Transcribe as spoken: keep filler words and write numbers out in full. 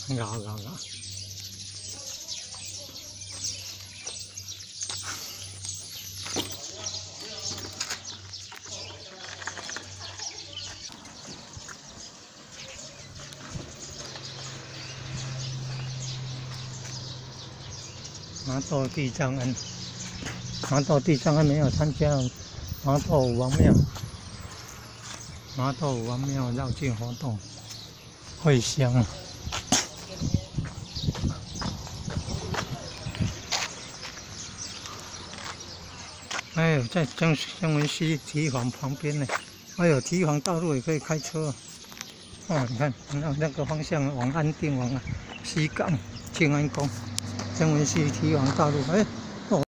咬咬咬。麻豆地藏庵，麻豆地藏庵没有参加麻豆武王庙，麻豆武王庙绕境活动，会香啊！哎呦，在江江文溪体育馆旁边呢，哎呦，体育馆道路也可以开车啊！哦，你看，那那个方向往安定往啊西港、静安宫。江文溪体育馆道路，哎。